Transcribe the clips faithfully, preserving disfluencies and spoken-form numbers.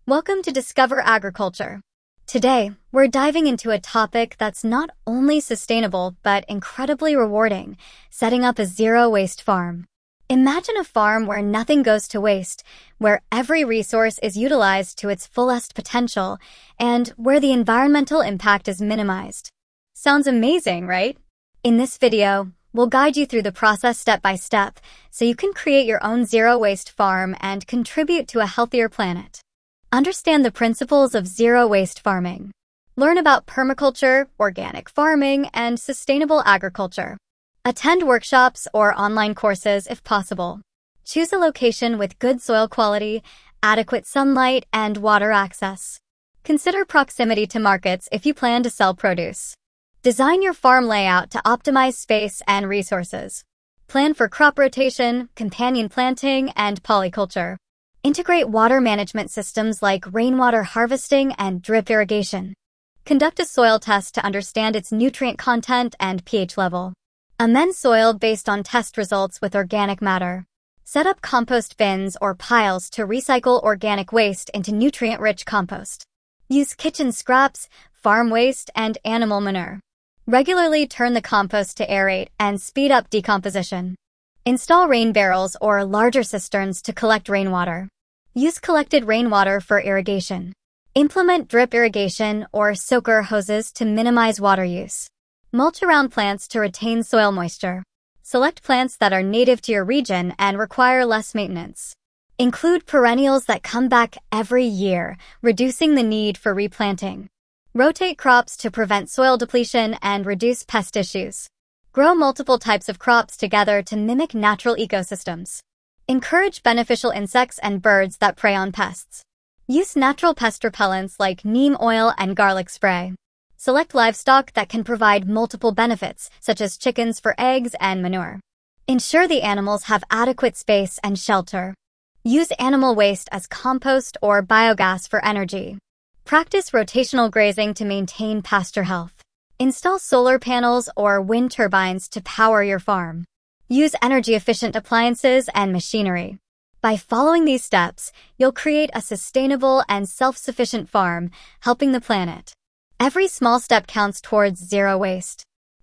Welcome to Discover Agriculture. Today, we're diving into a topic that's not only sustainable but incredibly rewarding, setting up a zero-waste farm. Imagine a farm where nothing goes to waste, where every resource is utilized to its fullest potential, and where the environmental impact is minimized. Sounds amazing, right? In this video, we'll guide you through the process step by step so you can create your own zero-waste farm and contribute to a healthier planet. Understand the principles of zero-waste farming. Learn about permaculture, organic farming, and sustainable agriculture. Attend workshops or online courses if possible. Choose a location with good soil quality, adequate sunlight, and water access. Consider proximity to markets if you plan to sell produce. Design your farm layout to optimize space and resources. Plan for crop rotation, companion planting, and polyculture. Integrate water management systems like rainwater harvesting and drip irrigation. Conduct a soil test to understand its nutrient content and pH level. Amend soil based on test results with organic matter. Set up compost bins or piles to recycle organic waste into nutrient-rich compost. Use kitchen scraps, farm waste, and animal manure. Regularly turn the compost to aerate and speed up decomposition. Install rain barrels or larger cisterns to collect rainwater. Use collected rainwater for irrigation. Implement drip irrigation or soaker hoses to minimize water use. Mulch around plants to retain soil moisture. Select plants that are native to your region and require less maintenance. Include perennials that come back every year, reducing the need for replanting. Rotate crops to prevent soil depletion and reduce pest issues. Grow multiple types of crops together to mimic natural ecosystems. Encourage beneficial insects and birds that prey on pests. Use natural pest repellents like neem oil and garlic spray. Select livestock that can provide multiple benefits, such as chickens for eggs and manure. Ensure the animals have adequate space and shelter. Use animal waste as compost or biogas for energy. Practice rotational grazing to maintain pasture health. Install solar panels or wind turbines to power your farm. Use energy-efficient appliances and machinery. By following these steps, you'll create a sustainable and self-sufficient farm, helping the planet. Every small step counts towards zero waste.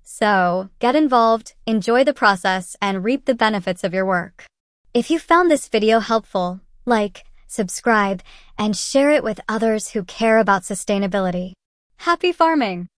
So, get involved, enjoy the process, and reap the benefits of your work. If you found this video helpful, like, subscribe, and share it with others who care about sustainability. Happy farming!